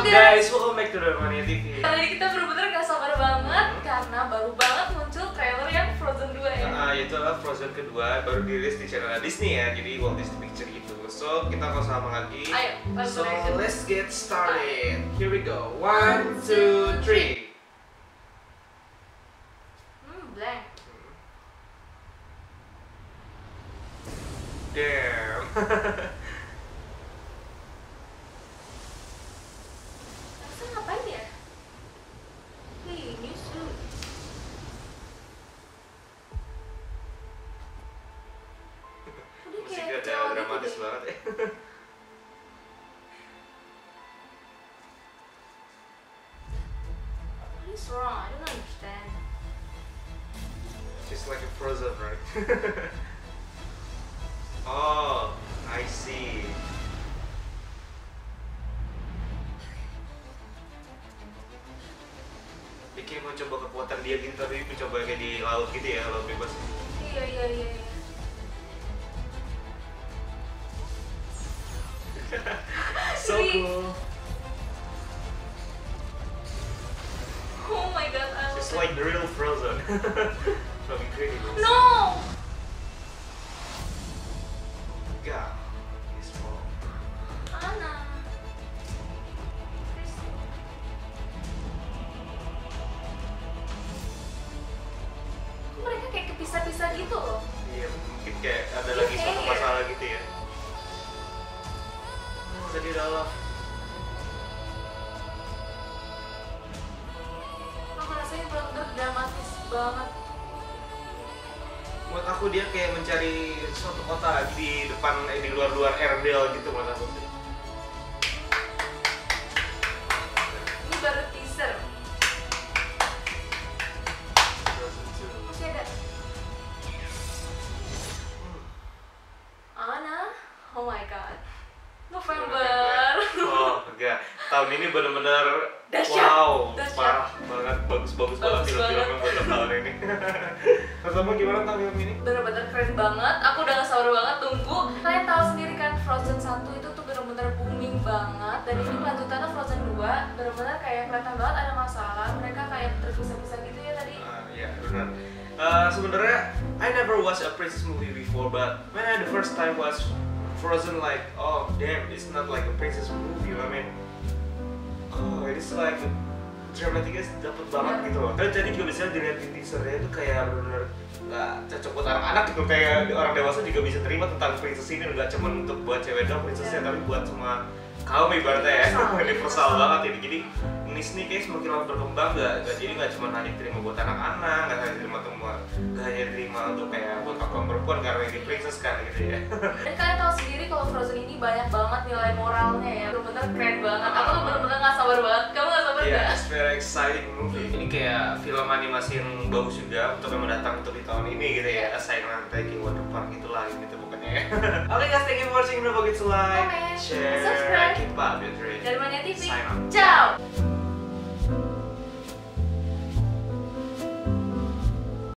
guys, welcome back to Dharmania TV. Kali ini kita bener-bener gak sabar banget karena baru banget muncul trailer yang Frozen 2 ya. Itu adalah Frozen kedua, baru dirilis di channel Disney ya, jadi Walt Disney Picture gitu. So, kita nggak usah lama lagi. Ayo, so, let's get started. Here we go. 1, 2, 3. Blank. Damn. Elsa ngapain ya? New suit. Musiknya udah dramatis banget ya. What is wrong? I don't understand. She's like a Frozen, right? Oh, I see. Dia kayak mau coba kekuatan dia gitu, tapi mencoba kayak di laut gitu ya, laut bebas. Iya. So cool. Oh my god, I love It's it. like the real Frozen. From Incredibles. No! God, he's small. Anna. Kok mereka kayak kepisah-pisah gitu loh? Iya, mungkin kayak ada lagi suatu masalah gitu ya. Tadi dalam. Aku rasanya bener-bener dramatis banget. Buat aku dia kayak mencari suatu kota lagi di depan, di luar-luar Airedale gitu menurut aku sih. Ini baru teaser. Masih ada. Anna, oh my god. November. Oh enggak, tahun ini benar-benar Dahsyat. wow, Dahsyat. parah banget, bagus banget film-filmnya buat tahun ini. Pertama gimana tentang film ini? Bener-bener keren banget. Aku udah gak sabar banget tunggu. Kalian tahu sendiri kan Frozen 1 itu tuh bener-bener booming banget. Dan ini lanjutannya Frozen 2 bener-bener kayak kelihatan banget ada masalah. Mereka kayak terpisah-pisah gitu ya tadi. Iya benar. Sebenarnya I never watched a princess movie before, but when I the first time watch Frozen, like, oh damn, it's not like a princess movie, I mean, oh it's like dramatiknya dapet banget gitu loh. Dan tadi juga bisa dilihat di teasernya itu kayak bener-bener nggak cocok buat anak-anak gitu, kayak orang dewasa juga bisa terima tentang princess ini, nggak cuma untuk buat cewek doang princessnya, tapi buat semua kaum ibaratnya ya, universal banget ini. Jadi Disney kayak semakin lama berkembang, nggak cuma hanya diterima buat anak-anak, nggak hanya diterima nggak hanya diterima untuk kayak buat kaum perempuan karena ini princess kan gitu ya. Dan kalian tahu sendiri kalau Frozen ini banyak banget nilai moralnya ya. Bener-bener keren banget. Aku tuh bener-bener gak sabar banget. Kamu gak sabar Yeah, gak? it's very exciting movie. Ini kayak film animasi yang bagus juga untuk yang mendatang untuk di tahun ini gitu ya. Saingan kayak Water Park gitulah gitu pokoknya ya. Oke guys, thank you for watching. Don't forget to like, Comment, share, subscribe. keep up your dream. Dharmania TV. Sign up. Ciao!